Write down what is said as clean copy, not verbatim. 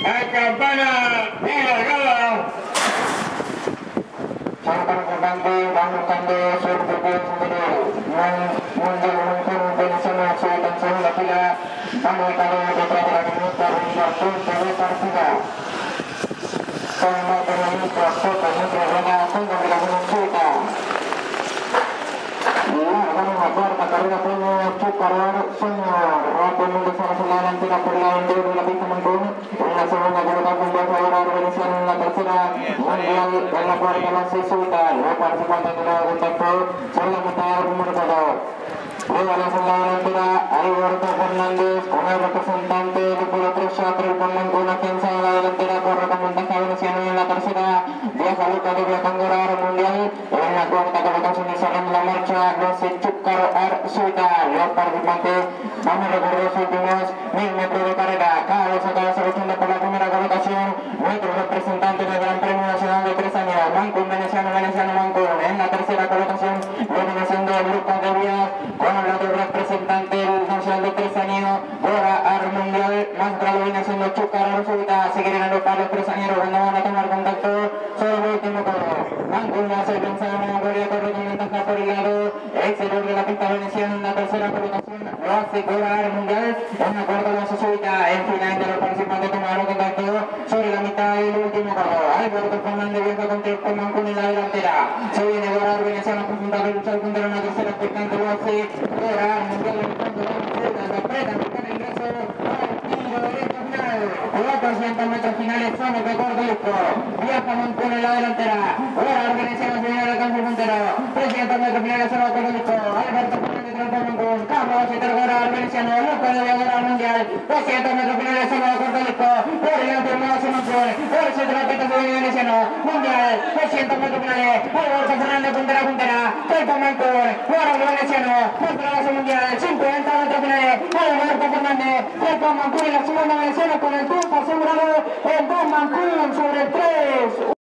a campana y largada. Siempre importante, van buscando su propio superior. Mundial internacional, su atención en la fila. Van ubicando detrás de la minuta, rumbo al punto de partida. Con materialismo, poco, mientras buena, con combinación súbita. Vamos a cuarta carrera premio Chucaror Señor. Rápidamente estamos en la delantera por la bandera de la pista Mancún. En la segunda carrera con dos ahora organización en la tercera mundial. En la cuarta la Cisuta. Los participantes de la contacto son la mitad del número 2. Luego en la delantera Alberto Fernández con el representante del número 3 Chatrel con Mancún. Afianza en la delantera corre con ventaja Veneciano. En la tercera viaja Luca de Tangora mundial. En la cuarta colocación y saliendo la marcha los Chucaror Suita. Los participantes van a recorrer los últimos 1000 metros de carrera. Cada vez acaba se luchando por la primera colocación. Nuestro representante del Gran Premio Nacional de 3 años, Mancún, Veneciano, Mancún. En la tercera colocación viene haciendo Lucas de Vías con el otro representante del Nacional de 3 años, Bora Ar Mundial. Más grado viene haciendo Chucaror Suita. Sigue ganando para los 3 años cuando van a tomar contacto sobre el último coro. Mancún hace pensar en una corrida corre con ventaja por el lado exterior de la pista veneciana. En la tercera colocación lo hace Bora Ar Mundial. En la cuarta lo hace Suita. En finalmente los participantes tomaron contacto sobre la mitad del último coro. Alberto Fernández viaja con Mancún en la delantera. Se viene Bora Ar Veneciano a presentar el luchar contra una tercera expectante. Lo hace Bora Ar Mundial en el fondo. Se apretan buscar el ingreso al tiro derecho final. 400 metros finales son el récord de esto. Viaja Mancún en la delantera. Bora Ar Veneciano se viene al alcance del puntero. 300 metros finales son el récord de esto. Alberto Fernández tras Mancún. Carlos Cheter Bora Ar Veneciano. Lucas de Bora Ar Mundial. 200 metros finales son el récord de esto. Por delante el nuevo Mancún. Por el centro de la pista se viene Veneciano. Mundial. 200 metros finales. Alberto Fernández puntera a puntera. Trepa Mancún. Bora Ar Veneciano. Nuestra base mundial. 50 metros finales. Alberto Fernández. Trepa Mancún y la segunda Veneciano con el tiempo asegurado. El 2 Mancún sobre el 3.